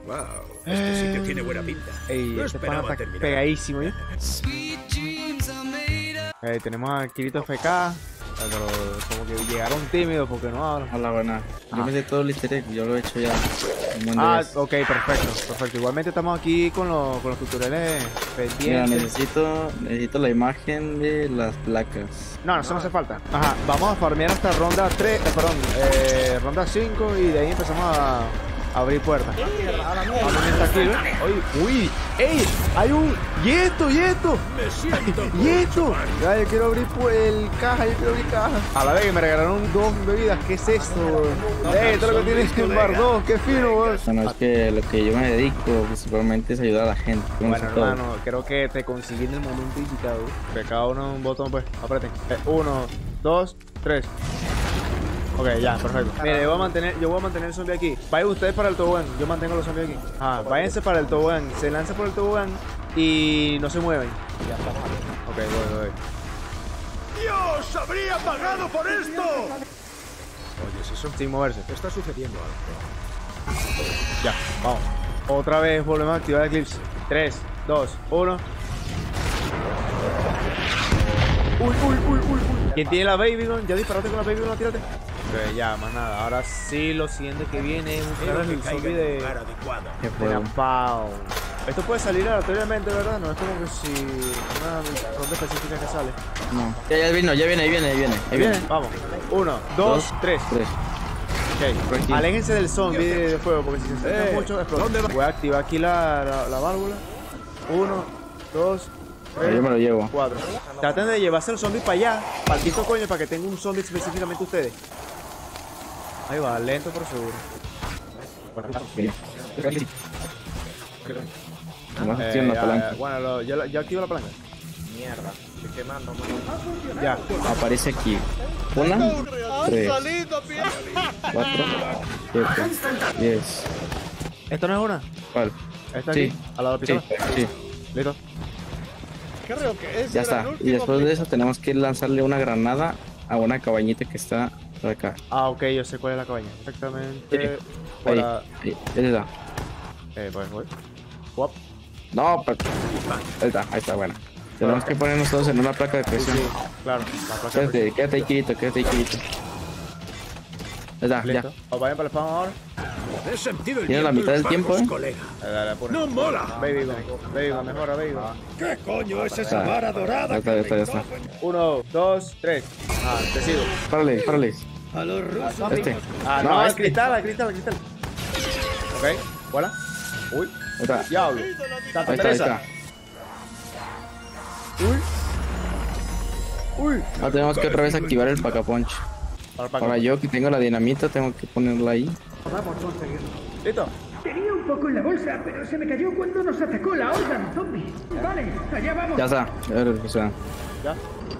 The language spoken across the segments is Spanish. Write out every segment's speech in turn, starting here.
Wow, este sitio tiene buena pinta. Ey, No este pana esperaba está terminar. pegadísimo, ¿eh? Tenemos a Kirito FK, pero como que llegaron tímidos porque no hablan. Hola, buena. Yo me sé todo el easter egg, yo lo he hecho ya. un buen de Ah, veces. ok, perfecto. Igualmente estamos aquí con los tutoriales Mira, pendientes. necesito la imagen de las placas. No, eso no hace falta. Ajá, vamos a farmear hasta ronda 3, ronda 5 y de ahí empezamos a abrir puertas. Vamos está aquí, ¿ves? Uy, ey, hay un... ¡Y esto! Me siento ¡Y esto! Ya, yo quiero abrir el caja, yo quiero abrir caja. A la vez que me regalaron 2 bebidas, ¿qué es esto? Esto es lo que tiene este bar 2, qué fino, güey. Bueno, es que lo que yo me dedico principalmente es ayudar a la gente. como Bueno, sé todo. hermano, creo que te conseguí en el momento indicado. Que cada uno un botón, pues, aprieten. 1, 2, 3. Ok, ya, perfecto. Mire, yo voy a mantener el zombie aquí. Vayan ustedes para el tobogán, yo mantengo los zombies aquí. Ajá, váyanse para el tobogán, se lanza por el tobogán y no se mueven. Ya está. Ok, voy. ¡Dios! ¡Habría pagado por esto! ¿Oyes eso? Sin moverse. Está sucediendo algo. Ya, vamos. Otra vez volvemos a activar Eclipse. 3, 2, 1. Uy. ¿Quién tiene la Baby Gun? ¿Ya disparaste con la Baby Gun? Tírate. Ok, ya, más nada. Ahora sí, lo siguiente que viene es buscar el zombie en el de lugar adecuado. ¿Qué de juego? Napalm. Esto puede salir aleatoriamente, ¿verdad? No es como que si una ronda específica que sale. No. Ya vino, ya viene, ahí viene. Vamos. 1, 2, 3. 3. Por Ok. aquí. Aléjense del zombie de fuego porque si se acercan mucho explota. ¿dónde va? Voy a activar aquí la válvula. 1, 2, Yo me 3, lo llevo. 4. Traten de llevarse el zombie para allá, para el piso coño, para que tenga un zombie específicamente ustedes. Ahí va, lento pero seguro. Vamos haciendo la palanca. Bueno, ya activo la palanca. Mierda, estoy quemando. Ya. Aparece aquí. 1, 3, 4, 7, 10. ¿Esto no es una? ¿Cuál? ¿Esta Sí. aquí? ¿Al lado de Sí, la pistola? sí. Listo. Creo que ese Ya era está. el Y último después de eso tenemos que lanzarle una granada a una cabañita que está por acá. Ah, ok, yo sé cuál es la cabaña. Exactamente. Ahí, Para... ahí, esa. Voy. Guap. No, pero... ahí está, bueno. Tenemos que ponernos todos en una placa de presión. Sí, claro. La placa de Quédate ahí, Kirito, quédate ahí, Kirito. Ahí está, ya. listo. ¿Os vayan para el spawn ahora? He sentido el Tiene la viento mitad en del los tiempo, bajos, ¿eh? colega. Dale, apura. ¡No mola! Baby Gun, mejora, Baby Gun. ¿Qué coño es esa Ya. vara dorada? Ya está. 1, 2, 3. Ah, te sigo. Párale. A los rusos. Este. Ah, No, no, al este. cristal. Ok, voilà. Uy, Ahí está. diablo. Santa Ahí Teresa. está. Uy. Ahora tenemos que otra vez activar el pacapunch. Ahora yo que tengo la dinamita tengo que ponerla ahí. Listo. Tenía un poco en la bolsa, pero se me cayó cuando nos atacó la horda de zombies. Vale, allá vamos. Ya está. O sea, Ya.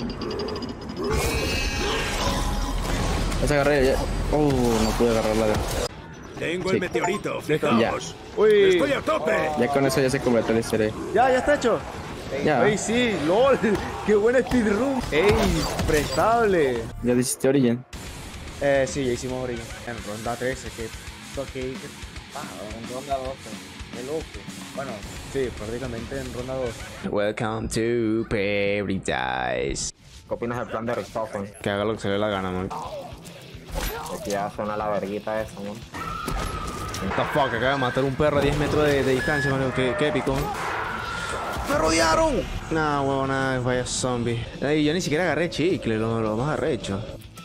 ya se agarré. Ya. No pude agarrarla. Tengo Sí. el meteorito, Ya. fijaos. Uy. Estoy a tope. Ya con eso ya se completó el easter egg. Ya está hecho. Ya. Ey, sí, lol. Qué buena speedrun. Ey, prestable. Ya hiciste Origin. Sí, ya hicimos Origin. En ronda 13, que toque. en ronda 12. Qué loco. Bueno, sí, prácticamente en ronda 2. Welcome to Paradise. ¿Qué opinas del plan de Richthofen? Que haga lo que se le dé la gana, man. Que ya suena la verguita esa, man. What the fuck, acaba de matar un perro a 10 metros de distancia, man. Qué épico. ¡Me rodearon! Nah, huevona, vaya zombie. Ey, yo ni siquiera agarré chicle, lo más arrecho.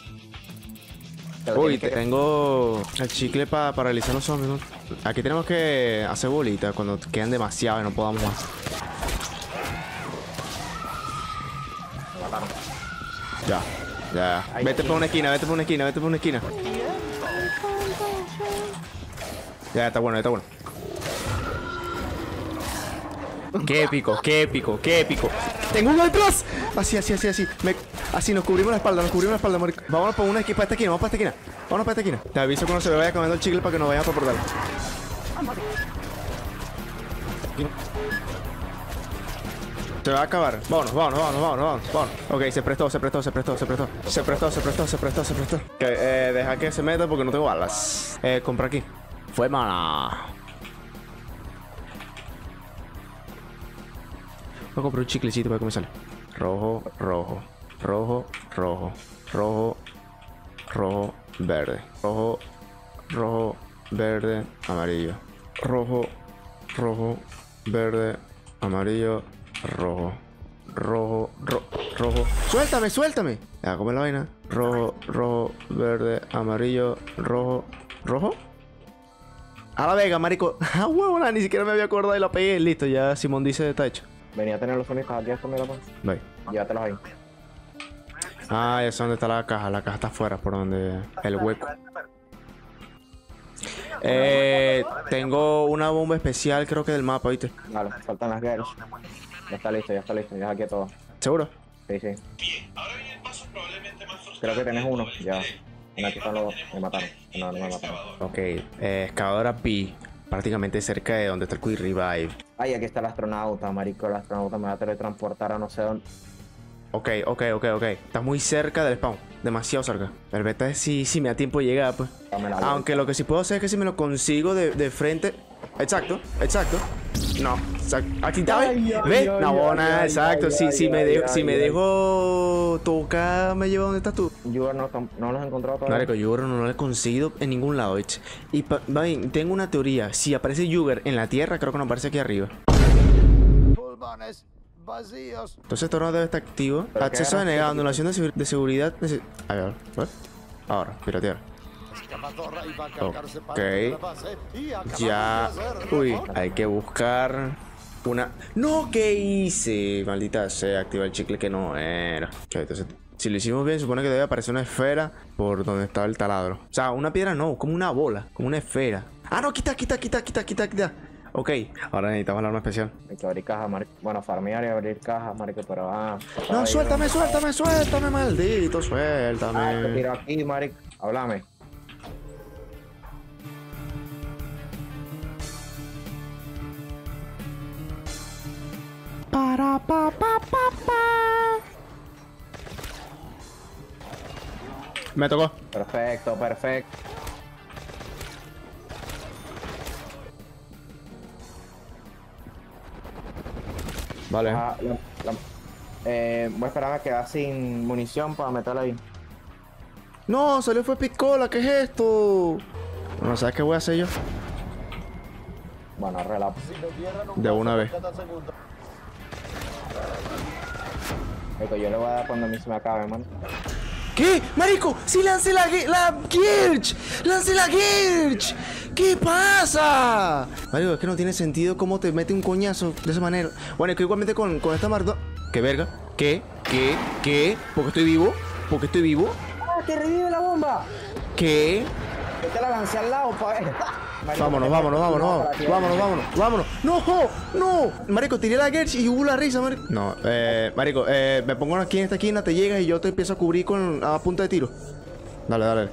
Uy, tengo el chicle para paralizar los zombies, ¿no? Aquí tenemos que hacer bolitas cuando quedan demasiado y no podamos más. Ya. Vete por una esquina. Ya, está bueno. Qué épico. Tengo uno detrás. Así. Así nos cubrimos la espalda, marico. Vámonos para esta esquina. Te aviso cuando se me vaya comiendo el chicle para que nos vayamos para portal. Se va a acabar. Vámonos. Ok, se prestó. Deja que se meta porque no tengo balas. Compra aquí. Fue mana. a comprar un chiclecito para ver cómo sale. Rojo, rojo, rojo, rojo, rojo, rojo, verde. Rojo, rojo, verde, amarillo. Rojo, rojo, verde, amarillo, rojo. Rojo, rojo. ¡Suéltame, suéltame! Ya, come la vaina. Rojo, rojo, verde, amarillo, rojo. ¿Rojo? A la vega, marico. Ah, huevona, ni siquiera me había acordado y la pegué. Listo, ya Simón dice está hecho. Venía a tener los sonidos aquí hasta mira, pues. Bye. Llévatelos ahí. Ah, ya sé dónde está la caja. La caja está afuera, por donde... el hueco. Tengo una bomba especial, creo que del mapa, ¿viste? Vale, faltan las girls. Ya está listo, ya está listo. Ya aquí todo. ¿Seguro? Sí, sí. Creo que tenés uno. Ya. Bueno, aquí están los dos. Me mataron. No, no me mataron. Ok. Excavadora B. Prácticamente cerca de donde está el Quick Revive. Ay, aquí está el astronauta, marico. El astronauta me va a teletransportar a no sé dónde. Ok. Estás muy cerca del spawn. Demasiado cerca. El beta es si me da tiempo de llegar, pues. Dame la Aunque lo que sí puedo hacer es que si me lo consigo de frente. Exacto. No. Aquí está, ¿ves? No, bona, exacto. Si me dejo tocar, me lleva donde estás tú. Yo no los he encontrado todavía. Marico, Jugger no lo he conseguido en ningún lado, ¿viste? Y tengo una teoría. Si aparece Jugger en la tierra, creo que no aparece aquí arriba. Pulmones vacíos. Entonces esto no debe estar activo. ¿Pero Acceso qué era? denegado, anulación de seguridad. A ver, ¿what? Ahora, piratear. Excavadora iba a cargarse Ok. parte de la base y acabamos Ya. de hacerlo. Uy, hay que buscar una... ¡No! ¿Qué hice? Maldita sea, activa el chicle que no era. Ok, entonces, si lo hicimos bien, supone que debe aparecer una esfera por donde estaba el taladro. O sea, una piedra no, como una bola, como una esfera. ¡Ah, no! Quita. Ok, ahora necesitamos el arma especial. Hay que abrir caja, marico. Bueno, farmear y abrir caja, marico, pero No, ahí, suéltame, maldito, te suéltame. tiro aquí, marico. Háblame. Me tocó. Perfecto. Vale. Voy a esperar a quedar sin munición para meterla ahí. No, salió fue picola, ¿qué es esto? No sabes qué voy a hacer yo. Bueno, relajo. De una vez. Marico, yo le voy a dar cuando a mí se me acabe, man. ¿Qué? ¡Marico! ¡Sí lancé la Girch! ¡Lancé la Girch! ¿Qué pasa? Marico, es que no tiene sentido cómo te mete un coñazo de esa manera. Bueno, es que igualmente con esta mardo... ¿Qué verga? ¿Qué? ¿Porque estoy vivo? ¡Ah, te revive la bomba! ¿Qué? Yo te la lancé al lado, pa' ver. Vámonos. ¡No! Marico, tiré la Gersh y hubo la risa, marico. No, marico, me pongo aquí en esta esquina, te llegas y yo te empiezo a cubrir a punta de tiro. Dale.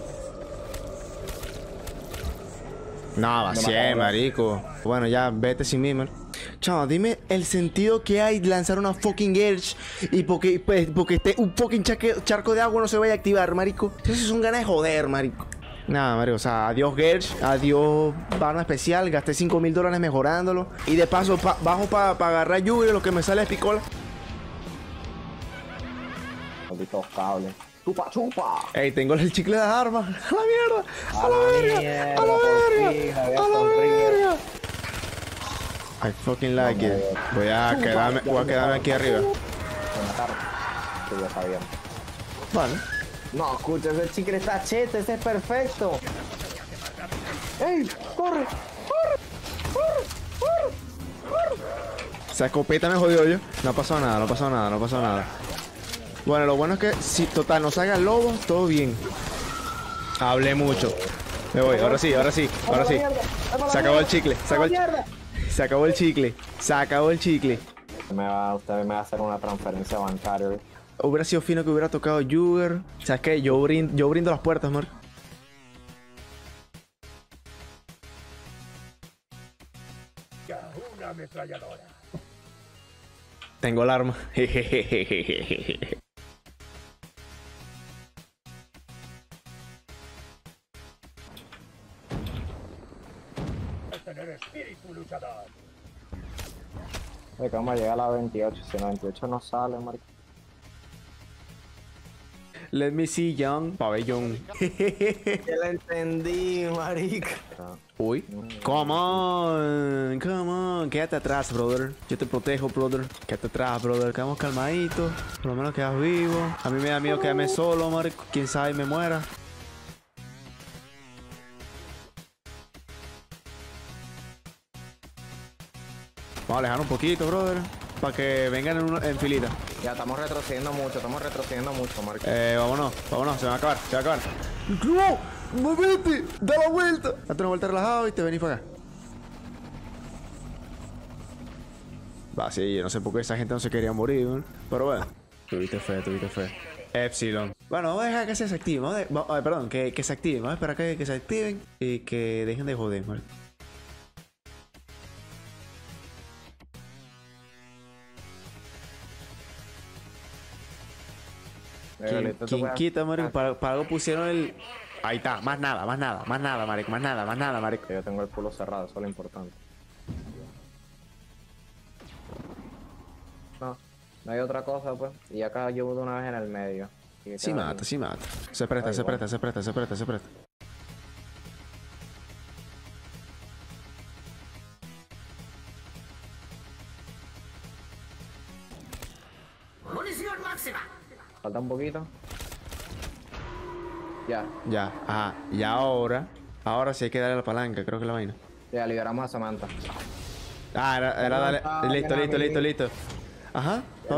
No, vacíe, marico. Bueno, ya, vete sin mí, man. Chao, dime el sentido que hay lanzar una fucking Gersh y porque esté un fucking charco de agua no se vaya a activar, marico. Eso son ganas de joder, marico. Nada, marico, o sea, adiós Gersh, adiós arma especial, gasté $5,000 mejorándolo. Y de paso, bajo para agarrar lluvia, lo que me sale es picola. Malditos cables. Chupa. Ey, tengo el chicle de armas. ¡A la mierda! ¡A la verga! I fucking like it. Voy a quedarme aquí arriba. Me mataron. Sí, ya sabía. Vale. No, escucha, ese chicle está chete, ese es perfecto. ¡Ey! ¡Corre! Esa escopeta me jodió yo. No pasó nada. Bueno, lo bueno es que si total no salga el lobo, todo bien. Hablé mucho. Me voy, ahora sí. Se acabó el chicle. Se acabó el chicle. Usted me va a hacer una transferencia bancaria. Hubiera sido fino que hubiera tocado Jugger. ¿Sabes qué? Yo brindo las puertas, Mark. Una ametralladora. Tengo el arma. Tener espíritu luchador. De que vamos a llegar a la 28. Si la 28 no sale, marico. Let me see, young pabellón. Ya la entendí, marico. Uy. Come on. Quédate atrás, brother. Yo te protejo, brother. Quédate atrás, brother. Quedamos calmaditos. Por lo menos quedas vivo. A mí me da miedo quedarme solo, marico. Quién sabe, me muera. Vamos a alejar un poquito, brother. Para que vengan en filita. Ya estamos retrocediendo mucho, marico. Vámonos, se va a acabar, ¡No! ¡Muévete! ¡Da la vuelta! Date una vuelta relajado y te venís para acá. Va, sí, yo no sé por qué esa gente no se quería morir, ¿no? Pero bueno. Tuviste fe. Epsilon. Bueno, vamos a dejar que se activen. Perdón, que se activen. Vamos a esperar que se activen y que dejen de joder, ¿vale? ¿Quién quita, marico? Para algo pusieron el... Ahí está, más nada, marico, más nada, marico. Yo tengo el culo cerrado, eso es lo importante. No hay otra cosa, pues. Y acá yo de una vez en el medio. Sí mata. Se presta. ¡Munición máxima! Falta un poquito. Ya. Ajá. Y ahora sí hay que darle la palanca, creo que la vaina. Ya, liberamos a Samantha. Era darle... Listo. Ajá. Pa'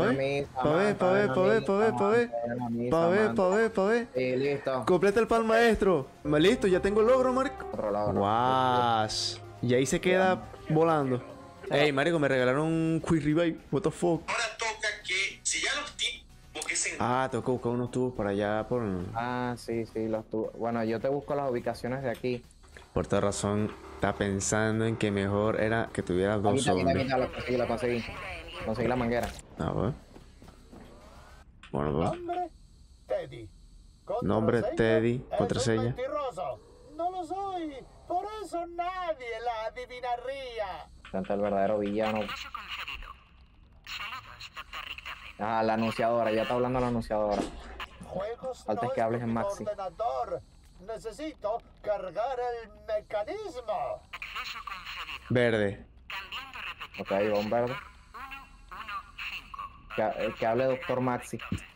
ver. Sí, listo. Completa el pan maestro. Listo, ya tengo el logro, marico. Otro lado, ¿no? Guas. Y ahí se queda volando. Ey, marico, me regalaron un Quick Revive. What the fuck. Ahora toca que, si ya los tipos que se... Toca buscar unos tubos para allá por... Sí, los tubos. Bueno, yo te busco las ubicaciones de aquí. Por toda razón, está pensando en que mejor era que tuviera dos zombies. Lo conseguí. Conseguí la manguera. A ver. Bueno, pues. Nombre, Teddy. Nombre, Teddy. Contraseña. Es un mentiroso. No lo soy. Por eso nadie la adivinaría. Frente al verdadero villano. La anunciadora. Ya está hablando la anunciadora. Juegos Falta no que hables es en mi Maxi. ordenador. Necesito cargar el mecanismo. Verde. Ok, un verde. Que hable Doctor Maxi.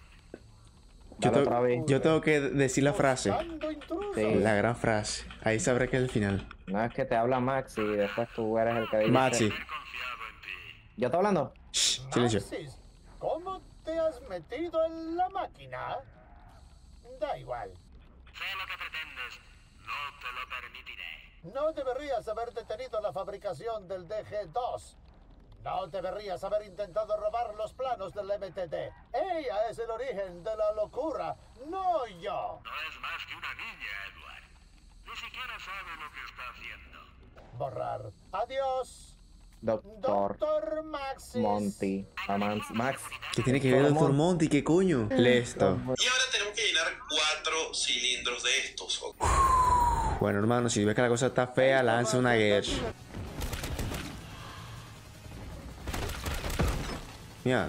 Yo tengo que decir la frase. Buscando intrusos. Sí. La gran frase. Ahí sabré que es el final. No es que te habla Maxi y después tú eres el que dice... Maxi. ¿Ya está hablando? Shh, silencio. Maxis, ¿cómo te has metido en la máquina? Da igual. Sé lo que pretendes, no te lo permitiré. No deberías haber detenido la fabricación del DG-2. No deberías haber intentado robar los planos del MTD. Ella es el origen de la locura, no yo. No es más que una niña, Edward. Ni siquiera sabe lo que está haciendo. Borrar. Adiós. Doctor Doctor Maxis. Monty. Max. ¿Qué tiene que ver el Dr. Monty? ¿Qué coño? Listo. Y ahora tenemos que llenar 4 cilindros de estos. Bueno, hermano, si ves que la cosa está fea, lanza una Gersh. Mira.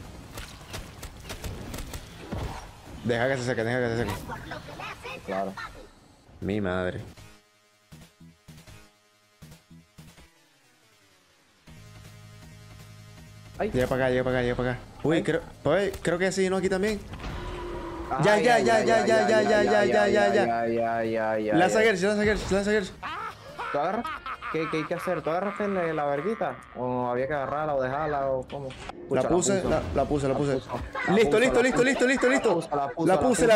Deja que se seque. Claro. Mi madre. Ay. Llega para acá. Uy, creo que ya se llenó aquí también. Ya. Lanza Gersh. ¿Tú agarras? ¿Qué hay que hacer? ¿Tú agarraste la verguita? ¿O había que agarrarla o dejarla o cómo? La puse. Listo. La puse.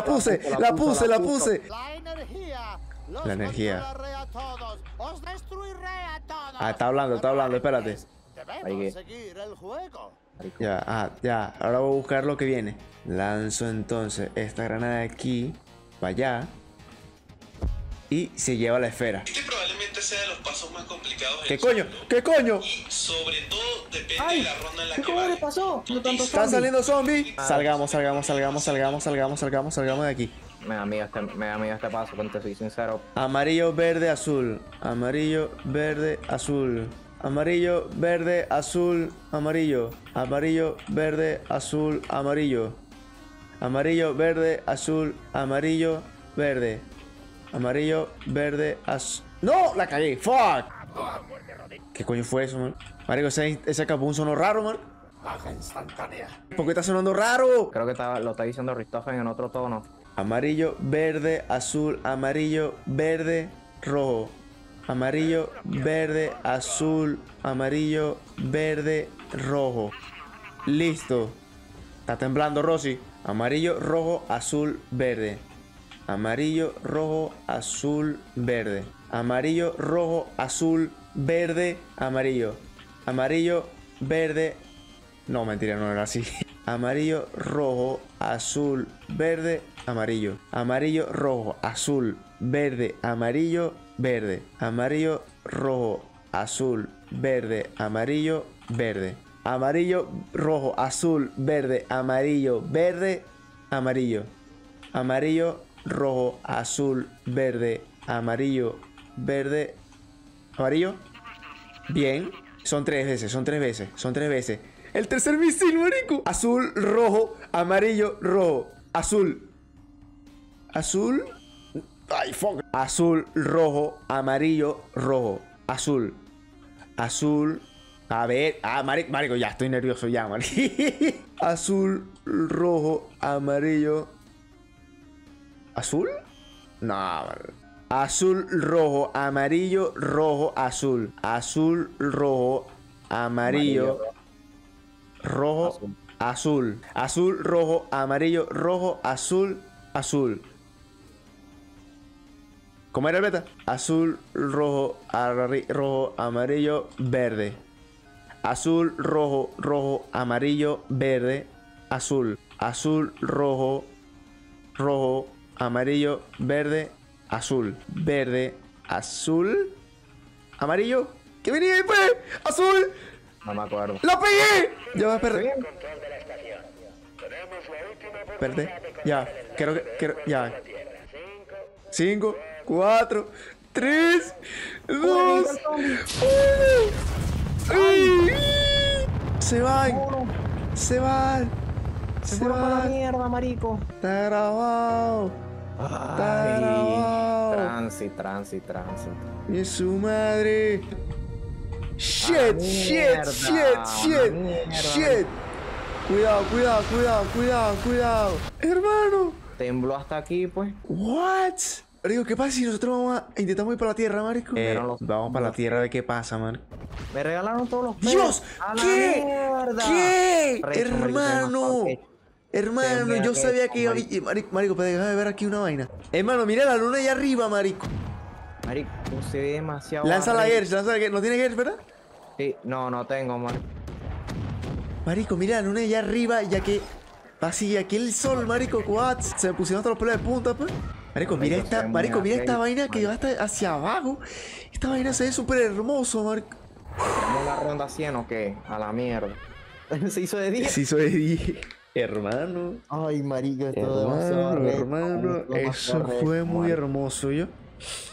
La energía. La energía. controlaré a todos. Os destruiré a todos. Está hablando, espérate. Debemos seguir el juego. Ya. Ahora voy a buscar lo que viene. Lanzo entonces esta granada de aquí para allá. Y se lleva la esfera. Este probablemente sea de los pasos más complicados. ¿Qué coño? Y sobre todo depende de la ronda en la que ¿Qué le pasó? ¿Están saliendo zombies? Salgamos de aquí. Me da miedo este paso, pero te soy sincero. Amarillo, verde, azul. amarillo, verde, azul, amarillo. Amarillo, verde, azul, amarillo. Amarillo, verde, azul, amarillo, verde. Amarillo, verde, azul. ¡No! ¡La cagué! ¡Fuck! ¿Qué coño fue eso, man? Marico, ese capún sonó raro, man. Baja instantánea. ¿Por qué está sonando raro? Creo que lo está diciendo Richthofen en otro tono. Amarillo, verde, azul, amarillo, verde, rojo. Amarillo, verde, azul, amarillo, verde, rojo. Listo. Está temblando, Rosy. Amarillo, rojo, azul, verde. Amarillo, rojo, azul, verde. Amarillo, rojo, azul, verde, amarillo. Amarillo, verde. No, mentira, no era así. Amarillo, rojo, azul, verde, amarillo. Amarillo, rojo, azul, verde, amarillo, verde. Amarillo, rojo, azul, verde, amarillo, verde. Amarillo, rojo, azul, verde, amarillo, verde, amarillo. Amarillo, rojo, azul, verde, amarillo, verde, amarillo. Bien. Son 3 veces, son 3 veces, son 3 veces. El tercer misil, marico. Azul, rojo, amarillo, rojo. Azul. Azul. Ay, fuck. Azul, rojo, amarillo, rojo. Azul. Azul. A ver. Ah, marico, ya estoy nervioso ya, marico. Azul, rojo, amarillo. ¿Azul? No, marico. Azul, rojo, amarillo, rojo, azul. Azul, rojo, amarillo. Rojo, azul. Azul, rojo, amarillo, rojo, azul, azul. ¿Cómo era el beta? Azul, rojo, rojo, amarillo, verde. Azul, rojo, rojo, amarillo, verde, azul. Azul, rojo, rojo, amarillo, verde, azul. Verde, azul, amarillo. ¿Qué venía después? Azul. No me acuerdo. ¡La pegué! Ya va a perder. Control de la estación. Tenemos la última oportunidad Espérate. de Ya. cruzar el Quiero. Ya. la Tierra. 5, 5, 4, 3, 2, 1. Se van. Se van. Se fueron para la mierda, marico. Está grabado. Está Ay, grabado. transit. Y su madre. Shit, mierda, shit. Cuidado. Hermano. Tembló hasta aquí, pues. What? Marico, ¿qué pasa si nosotros vamos a intentamos ir para la tierra, marico? Vamos para la tierra a ver qué pasa, man. Me regalaron todos los pelos. ¡Dios! ¡A la ¿Qué? mierda! ¿Qué? Recho, Hermano. Hermano, yo sabía que iba a... Marico, pero déjame ver aquí una vaina. Hermano, mira la luna allá arriba, marico. Marico, se ve demasiado. Lanza la Gersh. ¿No tiene Gersh, verdad? Sí, no tengo, marico. Marico, mira la luna allá arriba, ya que... Así, aquí el sol, marico, quads. Se me pusieron hasta los pelos de punta, pues. Marico, mira esta vaina que va hasta hacia abajo. Esta vaina se ve súper hermoso, marico. ¿Tenemos la ronda 100 o qué? A la mierda. Se hizo de día. Se hizo de 10. Hermano. Ay, marico, esto Hermano, eso fue muy hermoso, yo.